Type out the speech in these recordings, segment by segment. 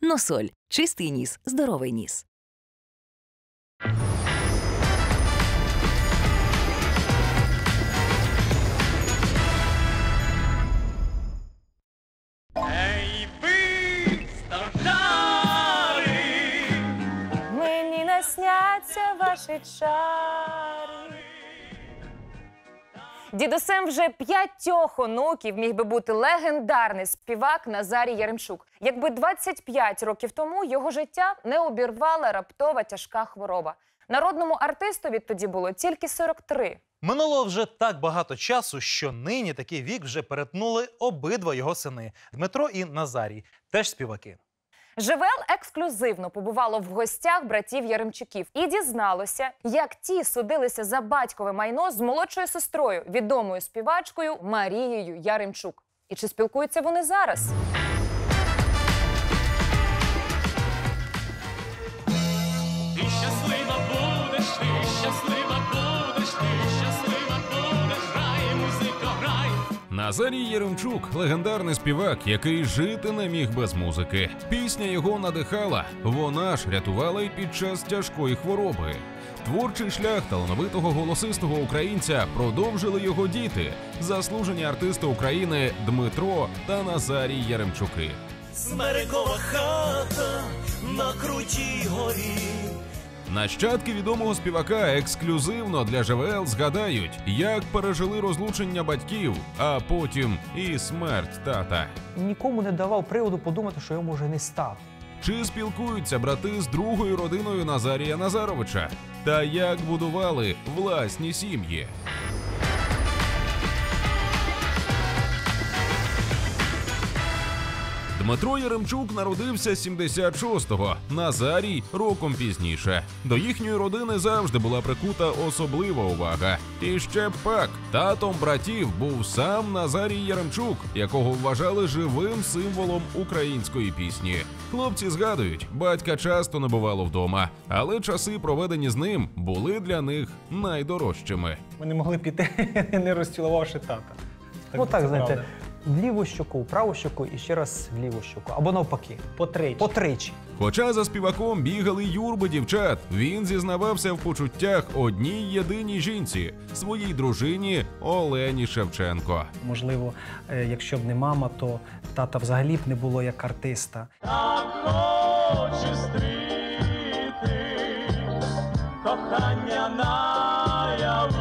Носоль. Чистий ніс, здоровий ніс. Ей ви, стожари! Мені не сняться ваші чари. Дідусем вже 5 онуків міг би бути легендарний співак Назарій Яремчук. Якби 25 років тому його життя не обірвала раптова тяжка хвороба. Народному артистові тоді було тільки 43. Минуло вже так багато часу, що нині такий вік вже перетнули обидва його сини – Дмитро і Назарій, теж співаки. ЖВЛ ексклюзивно побувало в гостях братів Яремчуків і дізналося, як ті судилися за батькове майно з молодшою сестрою, відомою співачкою Марією Яремчук. І чи спілкуються вони зараз? Ти щаслива будеш, ти щаслива будеш, ти щаслива будеш, грай, музико, грай. Назарій Яремчук – легендарний співак, який жити не міг без музики. Пісня його надихала, вона ж рятувала й під час тяжкої хвороби. Творчий шлях талановитого голосистого українця продовжили його діти – заслужені артисти України Дмитро та Назарій Яремчуки. Смерекова хата на крутій горі. Нащадки відомого співака ексклюзивно для ЖВЛ згадають, як пережили розлучення батьків, а потім і смерть тата. Нікому не давав приводу подумати, що його може не стати. Чи спілкуються брати з другою родиною Назарія Назаровича? Та як будували власні сім'ї? Дмитро Яремчук народився 76-го, Назарій – роком пізніше. До їхньої родини завжди була прикута особлива увага. І ще б пак, татом братів був сам Назарій Яремчук, якого вважали живим символом української пісні. Хлопці згадують, батька часто не бувало вдома, але часи, проведені з ним, були для них найдорожчими. Ми не могли піти, не розцілувавши тата. Ну так, знаєте, в ліву щоку, в праву щоку і ще раз в ліву щоку. Або навпаки. Потричі. Хоча за співаком бігали юрби дівчат, він зізнавався в почуттях одній єдиній жінці – своїй дружині Олені Шевченко. Можливо, якщо б не мама, то тата взагалі б не було як артиста. Так хочу стріти кохання наяву.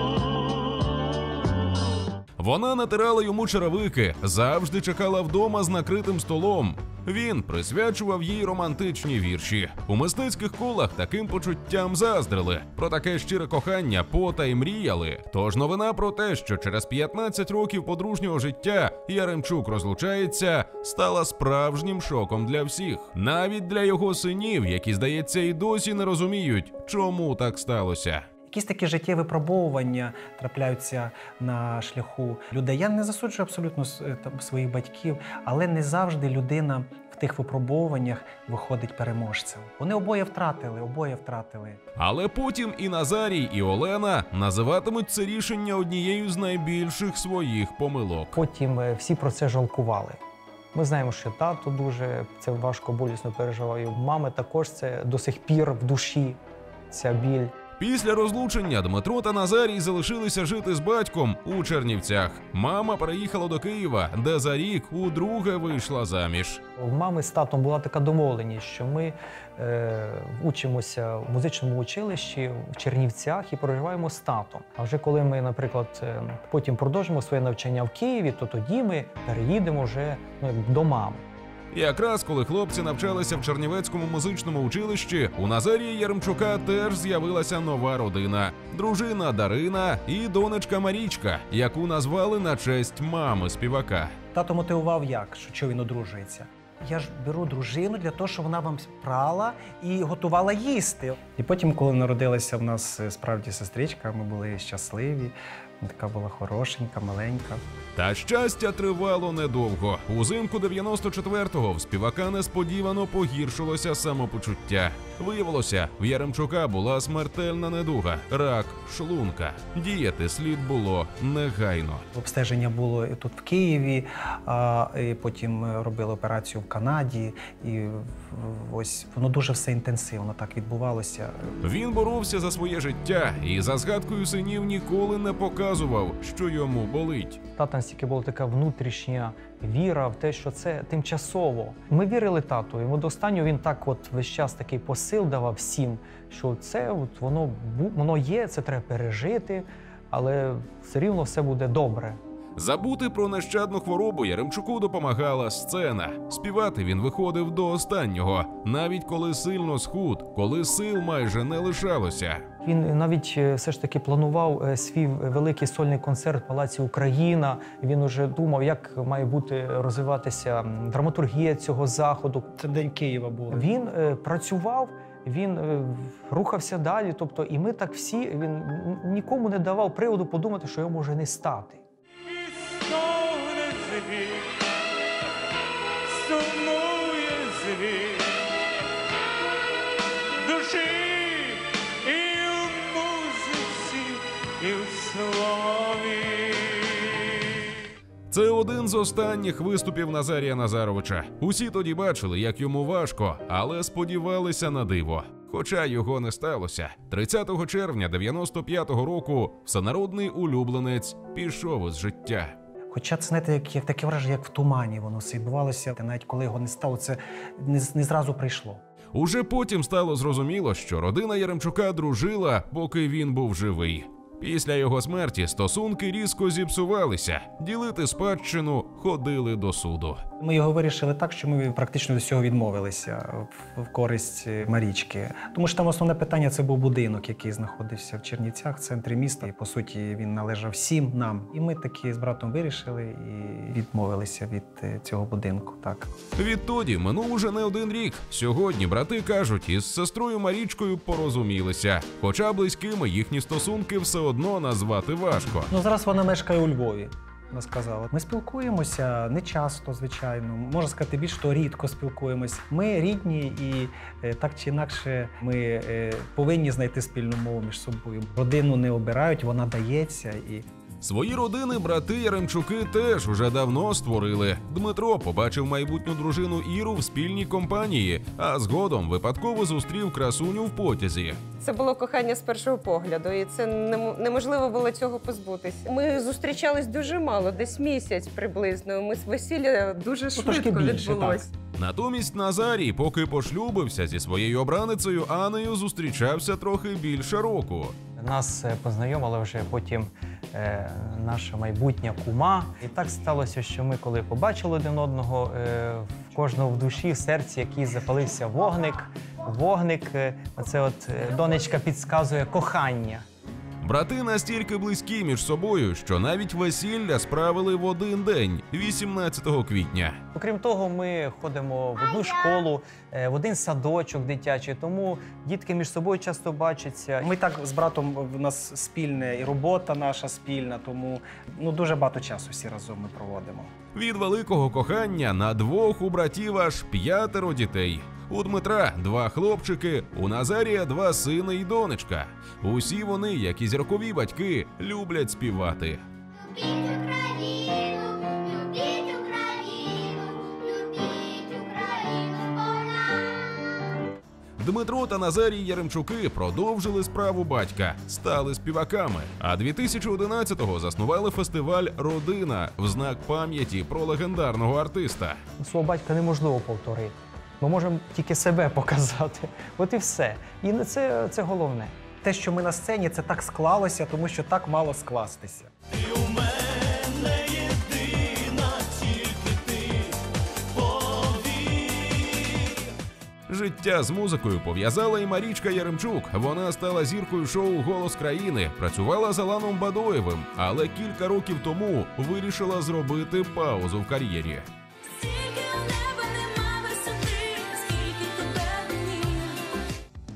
Вона натирала йому черевики, завжди чекала вдома з накритим столом. Він присвячував їй романтичні вірші. У мистецьких колах таким почуттям заздрили. Про таке щире кохання пота й мріяли. Тож новина про те, що через 15 років подружнього життя Яремчук розлучається, стала справжнім шоком для всіх. Навіть для його синів, які, здається, і досі не розуміють, чому так сталося. Якісь такі життєві випробовування трапляються на шляху людей. Я не засуджую абсолютно своїх батьків, але не завжди людина в тих випробовуваннях виходить переможцем. Вони обоє втратили. Але потім і Назарій, і Олена називатимуть це рішення однією з найбільших своїх помилок. Потім всі про це жалкували. Ми знаємо, що тато дуже це важко, болісно переживає. Мами також це до сих пір в душі, ця біль. Після розлучення Дмитро та Назарій залишилися жити з батьком у Чернівцях. Мама переїхала до Києва, де за рік удруге вийшла заміж. У мами з татом була така домовленість, що ми учимося в музичному училищі в Чернівцях і проживаємо з татом. А вже коли ми, наприклад, потім продовжимо своє навчання в Києві, то тоді ми переїдемо вже до мами. Якраз коли хлопці навчалися в Чернівецькому музичному училищі, у Назарія Яремчука теж з'явилася нова родина – дружина Дарина і донечка Марічка, яку назвали на честь мами співака. Тато мотивував як, що він одружується. Я ж беру дружину для того, щоб вона вам прала і готувала їсти. І потім, коли народилася в нас справді сестричка, ми були щасливі. Така була хорошенька, маленька. Та щастя тривало недовго. Узимку 94-го в співака несподівано погіршилося самопочуття. Виявилося, в Яремчука була смертельна недуга – рак шлунка. Діяти слід було негайно. Обстеження було тут в Києві, і потім робили операцію в Канаді. І ось воно дуже все інтенсивно так відбувалося. Він боровся за своє життя і за згадкою синів ніколи не показував, що йому болить. Тата настільки була така внутрішня віра в те, що це тимчасово. Ми вірили тату, йому до останнього він так от весь час такий посил давав всім, що це от воно є, це треба пережити, але все рівно все буде добре. Забути про нещадну хворобу Яремчуку допомагала сцена. Співати він виходив до останнього, навіть коли сильно схуд, коли сил майже не лишалося. Він навіть все ж таки планував свій великий сольний концерт в Палаці Україна. Він уже думав, як має бути розвиватися драматургія цього заходу. Це День Києва був. Він працював, він рухався далі. Тобто, і ми так всі, він нікому не давав приводу подумати, що його може не стати. Стогне звір, сумує звір, душі і в музиці, і в слові. Це один з останніх виступів Назарія Назаровича. Усі тоді бачили, як йому важко, але сподівалися на диво. Хоча його не сталося. 30 червня 95-го року всенародний улюбленець пішов із життя. Хоча це, знаєте, як таке враження, як в тумані воно все відбувалося. Навіть коли його не стало, це не зразу прийшло. Уже потім стало зрозуміло, що родина Яремчука дружила, поки він був живий. Після його смерті стосунки різко зіпсувалися. Ділити спадщину ходили до суду. Ми його вирішили так, що ми практично до всього відмовилися в користь Марічки. Тому що там основне питання – це був будинок, який знаходився в Чернівцях, в центрі міста. І, по суті, він належав всім нам. І ми таки з братом вирішили і відмовилися від цього будинку. Так. Відтоді минув уже не один рік. Сьогодні брати кажуть, із сестрою Марічкою порозумілися. Хоча близькими їхні стосунки все одно назвати важко. Ну, зараз вона мешкає у Львові. Вона сказала. Ми спілкуємося не часто, звичайно. Можна сказати, більш то рідко спілкуємось. Ми рідні і так чи інакше ми повинні знайти спільну мову між собою. Родину не обирають, вона дається. Свої родини брати Яремчуки теж уже давно створили. Дмитро побачив майбутню дружину Іру в спільній компанії, а згодом випадково зустрів красуню в потязі. Це було кохання з першого погляду, і це неможливо було цього позбутись. Ми зустрічались дуже мало, десь місяць приблизно. Ми з весілля дуже швидко відбулось. Натомість Назарій, поки пошлюбився зі своєю обраницею Анею, зустрічався трохи більше року. Нас познайомила вже потім наша майбутня кума. І так сталося, що ми, коли побачили один одного, в кожного в душі, в серці, який запалився вогник, оце от донечка підказує кохання. Брати настільки близькі між собою, що навіть весілля справили в один день, 18 квітня. Окрім того, ми ходимо в одну школу, в один садочок дитячий, тому дітки між собою часто бачаться. Ми так з братом, в нас спільне і робота наша спільна, тому дуже багато часу всі разом ми проводимо. Від великого кохання на двох у братів аж 5 дітей. У Дмитра 2 хлопчики, у Назарія 2 сини й донечка. Усі вони, як і зіркові батьки, люблять співати. Дмитро та Назарій Яремчуки продовжили справу батька, стали співаками. А 2011-го заснували фестиваль «Родина» в знак пам'яті про легендарного артиста. Свого батька неможливо повторити. Ми можемо тільки себе показати. От і все. І це головне. Те, що ми на сцені, це так склалося, тому що так мало скластися. Ти у мене єдина, тільки ти, повір. Життя з музикою пов'язала і Марічка Яремчук. Вона стала зіркою шоу «Голос країни», працювала з Аланом Бадоєвим, але кілька років тому вирішила зробити паузу в кар'єрі.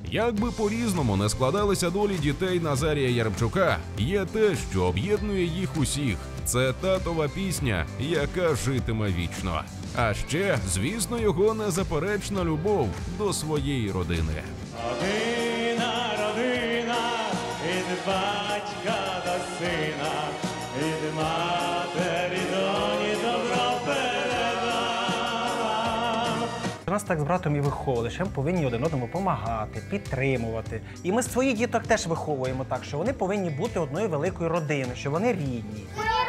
Як би по-різному не складалися долі дітей Назарія Яремчука, є те, що об'єднує їх усіх. Це татова пісня, яка житиме вічно. А ще, звісно, його незаперечна любов до своєї родини. Родина, родина, від батька до сина, від матері доні добро передам. Нас так з братом і виховували, що ми повинні один одному допомагати, підтримувати. І ми своїх діток теж виховуємо так, що вони повинні бути одною великою родиною, що вони рідні. Мої